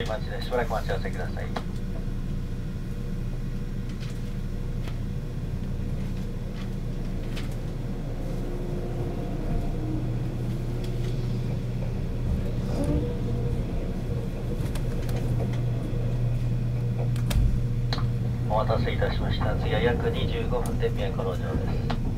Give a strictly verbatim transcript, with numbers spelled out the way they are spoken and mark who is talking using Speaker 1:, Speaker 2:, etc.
Speaker 1: 待ちです。しばらくお待ち合わせください。お待たせいたしました。次は約にじゅうごふんで都城です。